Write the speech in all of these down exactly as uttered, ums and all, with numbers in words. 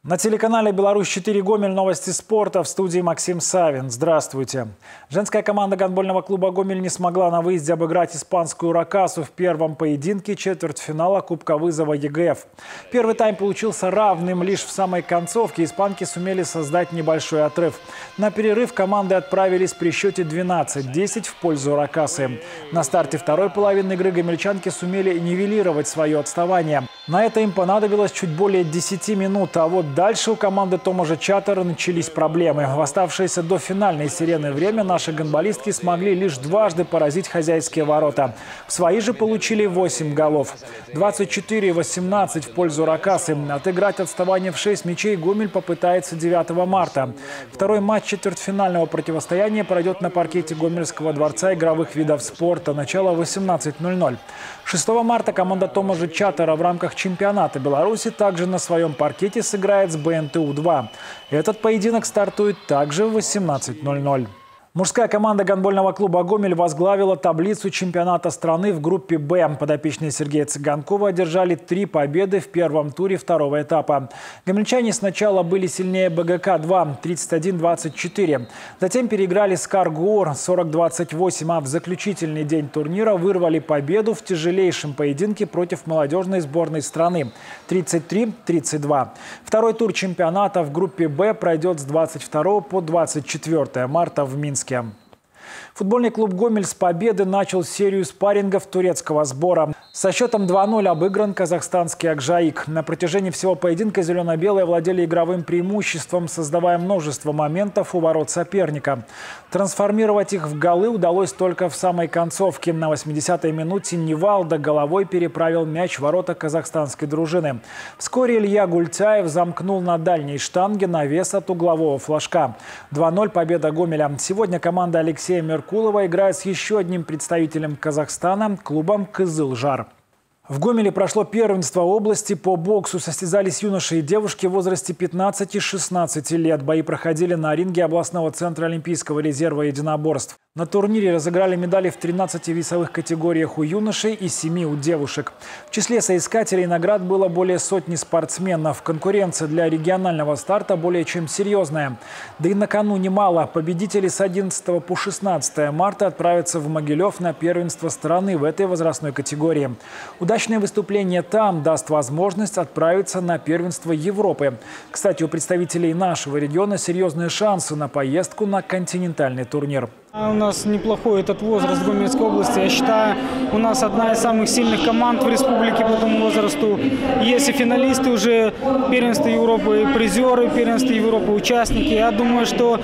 На телеканале «Беларусь четыре» Гомель, новости спорта, в студии Максим Савин. Здравствуйте. Женская команда гандбольного клуба «Гомель» не смогла на выезде обыграть испанскую «Рокассу» в первом поединке четвертьфинала Кубка вызова ЕГФ. Первый тайм получился равным, лишь в самой концовке испанки сумели создать небольшой отрыв. На перерыв команды отправились при счете двенадцать десять в пользу «Рокассы». На старте второй половины игры гомельчанки сумели нивелировать свое отставание. На это им понадобилось чуть более десяти минут, а вот дальше у команды Томажа Чатара начались проблемы. В оставшееся до финальной сирены время наши гандболистки смогли лишь дважды поразить хозяйские ворота. В свои же получили восемь голов. двадцать четыре восемнадцать в пользу «Рокассы». Отыграть отставание в шесть мячей Гомель попытается девятого марта. Второй матч четвертьфинального противостояния пройдет на паркете Гомельского дворца игровых видов спорта. Начало восемнадцать ноль ноль. шестого марта команда Томажа Чатара в рамках чемпионата Беларуси также на своем паркете сыграет с бэ эн тэ у два. Этот поединок стартует также в восемнадцать ноль ноль. Мужская команда гандбольного клуба «Гомель» возглавила таблицу чемпионата страны в группе «Б». Подопечные Сергея Цыганкова одержали три победы в первом туре второго этапа. Гомельчане сначала были сильнее бэ гэ ка два тридцать один двадцать четыре. Затем переиграли «Скар-Гоор» сорок двадцать восемь, а в заключительный день турнира вырвали победу в тяжелейшем поединке против молодежной сборной страны тридцать три тридцать два. Второй тур чемпионата в группе «Б» пройдет с двадцать второго по двадцать четвёртое марта в Минске. Футбольный клуб «Гомель» с победы начал серию спаррингов турецкого сбора. Со счетом два ноль обыгран казахстанский «Акжаик». На протяжении всего поединка зелено-белые владели игровым преимуществом, создавая множество моментов у ворот соперника. Трансформировать их в голы удалось только в самой концовке. На восьмидесятой минуте Невалда головой переправил мяч в ворота казахстанской дружины. Вскоре Илья Гультяев замкнул на дальней штанге навес от углового флажка. два ноль победа Гомеля. Сегодня команда Алексея Меркулова играет с еще одним представителем Казахстана – клубом «Кызылжар». В Гомеле прошло первенство области по боксу. Состязались юноши и девушки в возрасте пятнадцати-шестнадцати лет. Бои проходили на ринге областного центра Олимпийского резерва единоборств. На турнире разыграли медали в тринадцати весовых категориях у юношей и семи у девушек. В числе соискателей наград было более сотни спортсменов. Конкуренция для регионального старта более чем серьезная. Да и на кону немало. Победители с одиннадцатого по шестнадцатое марта отправятся в Могилев на первенство страны в этой возрастной категории. Удачное выступление там даст возможность отправиться на первенство Европы. Кстати, у представителей нашего региона серьезные шансы на поездку на континентальный турнир. У нас неплохой этот возраст в Гомельской области. Я считаю, у нас одна из самых сильных команд в республике по этому возрасту. Есть и финалисты уже первенства Европы, и призеры первенства Европы, участники. Я думаю, что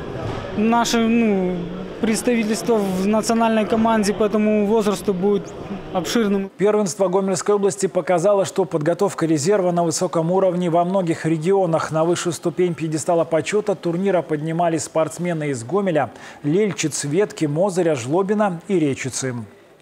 наше ну, представительство в национальной команде по этому возрасту будет обширным. Первенство Гомельской области показало, что подготовка резерва на высоком уровне во многих регионах. На высшую ступень пьедестала почета турнира поднимались спортсмены из Гомеля, Лельчиц, Ветки, Мозыря, Жлобина и Речицы.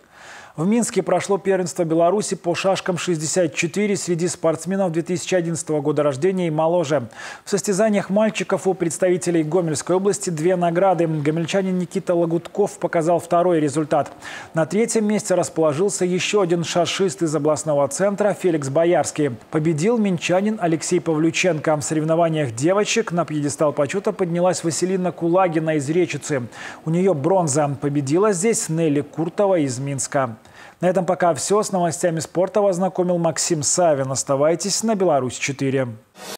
В Минске прошло первенство Беларуси по шашкам шестьдесят четыре среди спортсменов две тысячи одиннадцатого года рождения и моложе. В состязаниях мальчиков у представителей Гомельской области две награды. Гомельчанин Никита Лагутков показал второй результат. На третьем месте расположился еще один шашист из областного центра Феликс Боярский. Победил минчанин Алексей Павлюченко. В соревнованиях девочек на пьедестал почета поднялась Василина Кулагина из Речицы. У нее бронза. Победила здесь Нелли Куртова из Минска. На этом пока все. С новостями спорта вас знакомил Максим Савин. Оставайтесь на «Беларусь четыре».